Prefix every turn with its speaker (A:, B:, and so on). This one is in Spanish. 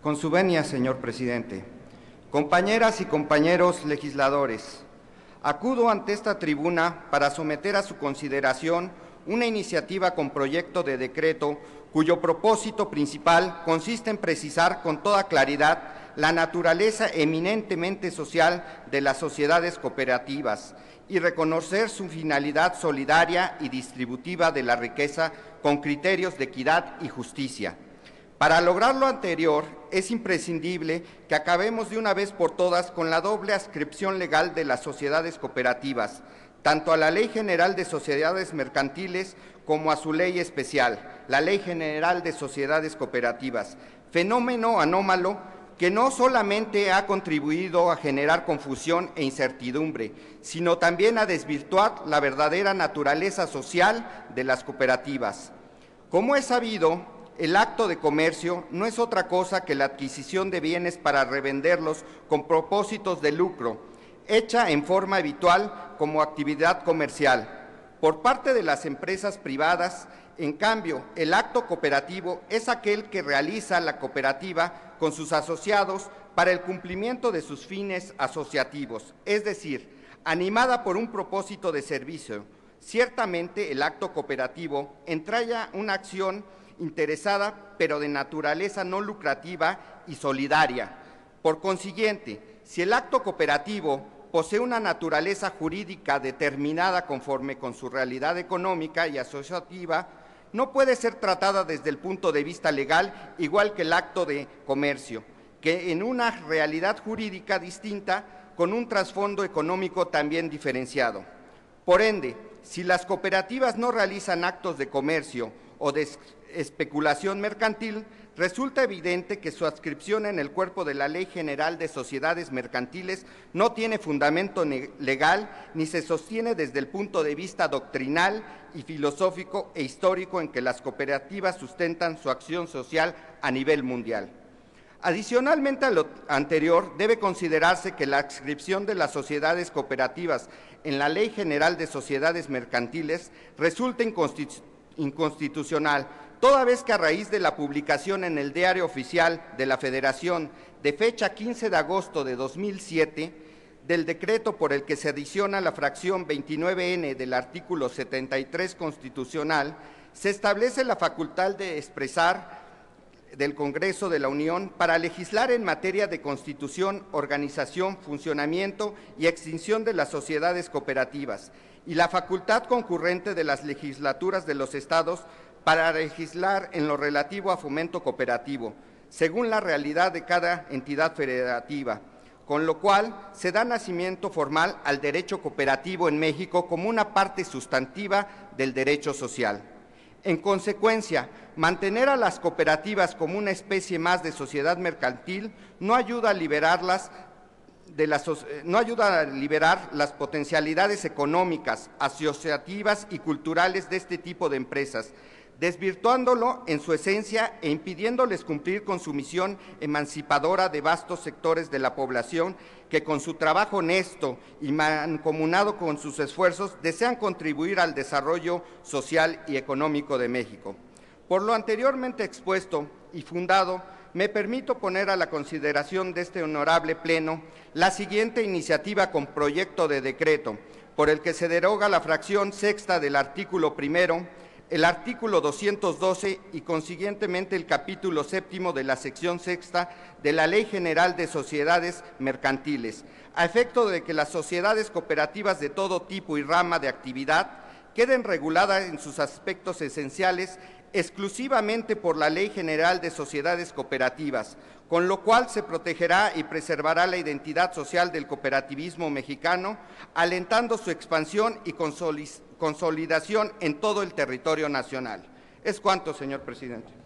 A: Con su venia, señor presidente. Compañeras y compañeros legisladores, acudo ante esta tribuna para someter a su consideración una iniciativa con proyecto de decreto cuyo propósito principal consiste en precisar con toda claridad la naturaleza eminentemente social de las sociedades cooperativas y reconocer su finalidad solidaria y distributiva de la riqueza con criterios de equidad y justicia. Para lograr lo anterior, es imprescindible que acabemos de una vez por todas con la doble adscripción legal de las sociedades cooperativas, tanto a la Ley General de Sociedades Mercantiles como a su ley especial, la Ley General de Sociedades Cooperativas, fenómeno anómalo que no solamente ha contribuido a generar confusión e incertidumbre, sino también a desvirtuar la verdadera naturaleza social de las cooperativas. Como es sabido, el acto de comercio no es otra cosa que la adquisición de bienes para revenderlos con propósitos de lucro, hecha en forma habitual como actividad comercial. Por parte de las empresas privadas, en cambio, el acto cooperativo es aquel que realiza la cooperativa con sus asociados para el cumplimiento de sus fines asociativos, es decir, animada por un propósito de servicio. Ciertamente, el acto cooperativo entraña una acción interesada, pero de naturaleza no lucrativa y solidaria. Por consiguiente, si el acto cooperativo posee una naturaleza jurídica determinada conforme con su realidad económica y asociativa, no puede ser tratada desde el punto de vista legal igual que el acto de comercio, que en una realidad jurídica distinta con un trasfondo económico también diferenciado. Por ende, si las cooperativas no realizan actos de comercio o de especulación mercantil, resulta evidente que su adscripción en el cuerpo de la Ley General de Sociedades Mercantiles no tiene fundamento legal ni se sostiene desde el punto de vista doctrinal y filosófico e histórico en que las cooperativas sustentan su acción social a nivel mundial. Adicionalmente a lo anterior, debe considerarse que la adscripción de las sociedades cooperativas en la Ley General de Sociedades Mercantiles resulta inconstitucional, toda vez que a raíz de la publicación en el Diario Oficial de la Federación de fecha 15 de agosto de 2007, del decreto por el que se adiciona la fracción 29N del artículo 73 constitucional, se establece la facultad de expresar del Congreso de la Unión para legislar en materia de constitución, organización, funcionamiento y extinción de las sociedades cooperativas, y la facultad concurrente de las legislaturas de los estados para legislar en lo relativo a fomento cooperativo, según la realidad de cada entidad federativa, con lo cual se da nacimiento formal al derecho cooperativo en México como una parte sustantiva del derecho social. En consecuencia, mantener a las cooperativas como una especie más de sociedad mercantil no ayuda a liberar las potencialidades económicas, asociativas y culturales de este tipo de empresas, desvirtuándolo en su esencia e impidiéndoles cumplir con su misión emancipadora de vastos sectores de la población que con su trabajo honesto y mancomunado con sus esfuerzos desean contribuir al desarrollo social y económico de México. Por lo anteriormente expuesto y fundado, me permito poner a la consideración de este honorable Pleno la siguiente iniciativa con proyecto de decreto, por el que se deroga la fracción sexta del artículo primero, el artículo 212 y consiguientemente el capítulo séptimo de la sección sexta de la Ley General de Sociedades Mercantiles, a efecto de que las sociedades cooperativas de todo tipo y rama de actividad queden reguladas en sus aspectos esenciales exclusivamente por la Ley General de Sociedades Cooperativas, con lo cual se protegerá y preservará la identidad social del cooperativismo mexicano, alentando su expansión y consolidación en todo el territorio nacional. Es cuanto, señor presidente.